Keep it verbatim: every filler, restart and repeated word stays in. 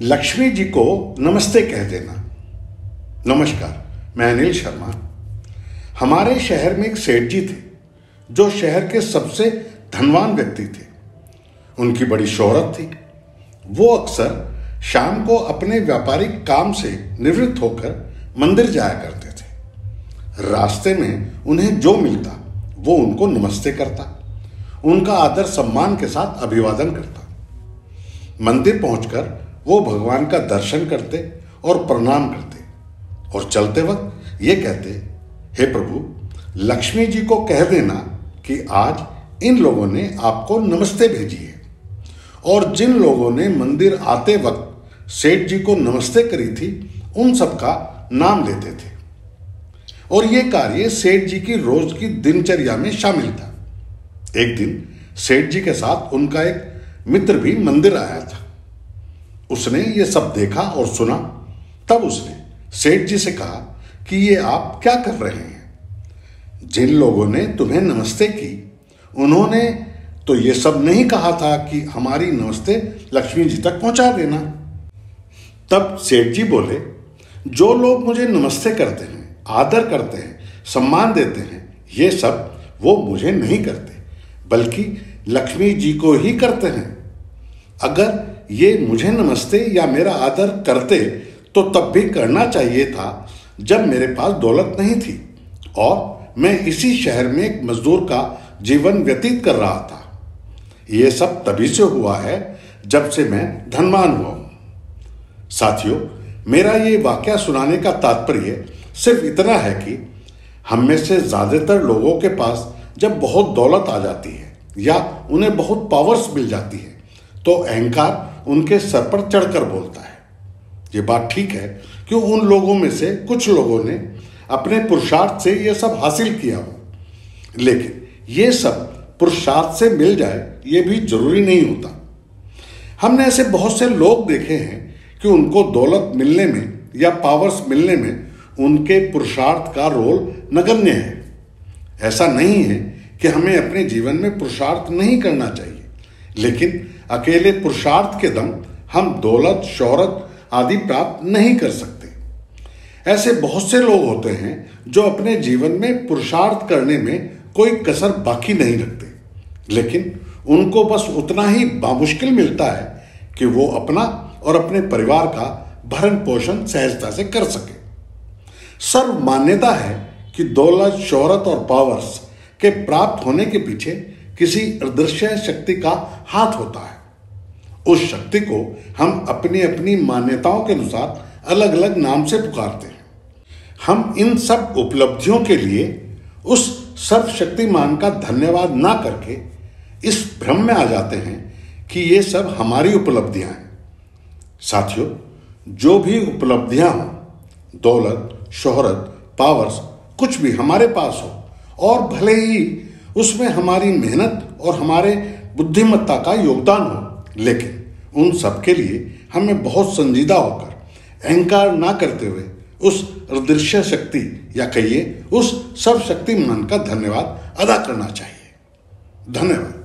लक्ष्मी जी को नमस्ते कह देना। नमस्कार, मैं अनिल शर्मा। हमारे शहर में एक सेठ जी थे जो शहर के सबसे धनवान व्यक्ति थे। उनकी बड़ी शोहरत थी। वो अक्सर शाम को अपने व्यापारिक काम से निवृत्त होकर मंदिर जाया करते थे। रास्ते में उन्हें जो मिलता वो उनको नमस्ते करता, उनका आदर सम्मान के साथ अभिवादन करता। मंदिर पहुंचकर वो भगवान का दर्शन करते और प्रणाम करते और चलते वक्त ये कहते, हे प्रभु, लक्ष्मी जी को कह देना कि आज इन लोगों ने आपको नमस्ते भेजी है। और जिन लोगों ने मंदिर आते वक्त सेठ जी को नमस्ते करी थी उन सबका नाम लेते थे। और ये कार्य सेठ जी की रोज की दिनचर्या में शामिल था। एक दिन सेठ जी के साथ उनका एक मित्र भी मंदिर आया था। उसने ये सब देखा और सुना। तब उसने सेठ जी से कहा कि ये आप क्या कर रहे हैं? जिन लोगों ने तुम्हें नमस्ते की उन्होंने तो ये सब नहीं कहा था कि हमारी नमस्ते लक्ष्मी जी तक पहुंचा देना। तब सेठ जी बोले, जो लोग मुझे नमस्ते करते हैं, आदर करते हैं, सम्मान देते हैं, ये सब वो मुझे नहीं करते बल्कि लक्ष्मी जी को ही करते हैं। अगर ये मुझे नमस्ते या मेरा आदर करते तो तब भी करना चाहिए था जब मेरे पास दौलत नहीं थी और मैं इसी शहर में एक मजदूर का जीवन व्यतीत कर रहा था। ये सब तभी से हुआ है जब से मैं धनवान हुआ हूं। साथियों, मेरा ये वाकया सुनाने का तात्पर्य सिर्फ इतना है कि हम में से ज्यादातर लोगों के पास जब बहुत दौलत आ जाती है या उन्हें बहुत पावर्स मिल जाती है तो अहंकार उनके सर पर चढ़कर बोलता है। ये बात ठीक है कि उन लोगों में से कुछ लोगों ने अपने पुरुषार्थ से ये सब हासिल किया हो, लेकिन ये सब पुरुषार्थ से मिल जाए ये भी जरूरी नहीं होता। हमने ऐसे बहुत से लोग देखे हैं कि उनको दौलत मिलने में या पावर्स मिलने में उनके पुरुषार्थ का रोल नगण्य है। ऐसा नहीं है कि हमें अपने जीवन में पुरुषार्थ नहीं करना चाहिए, लेकिन अकेले पुरुषार्थ के दम हम दौलत, शोहरत आदि प्राप्त नहीं कर सकते। ऐसे बहुत से लोग होते हैं जो अपने जीवन में पुरुषार्थ करने में कोई कसर बाकी नहीं रखते, लेकिन उनको बस उतना ही बामुश्किल मिलता है कि वो अपना और अपने परिवार का भरण पोषण सहजता से कर सके। सर्व मान्यता है कि दौलत, शोहरत और पावर्स के प्राप्त होने के पीछे किसी अदृश्य शक्ति का हाथ होता है। उस शक्ति को हम अपनी अपनी मान्यताओं के अनुसार अलग अलग नाम से पुकारते हैं। हम इन सब उपलब्धियों के लिए उस सर्वशक्तिमान का धन्यवाद ना करके इस भ्रम में आ जाते हैं कि ये सब हमारी उपलब्धियां हैं। साथियों, जो भी उपलब्धियां हों, दौलत, शोहरत, पावर्स, कुछ भी हमारे पास हो और भले ही उसमें हमारी मेहनत और हमारे बुद्धिमत्ता का योगदान हो, लेकिन उन सब के लिए हमें बहुत संजीदा होकर अहंकार ना करते हुए उस अदृश्य शक्ति या कहिए उस सर्वशक्तिमान का धन्यवाद अदा करना चाहिए। धन्यवाद।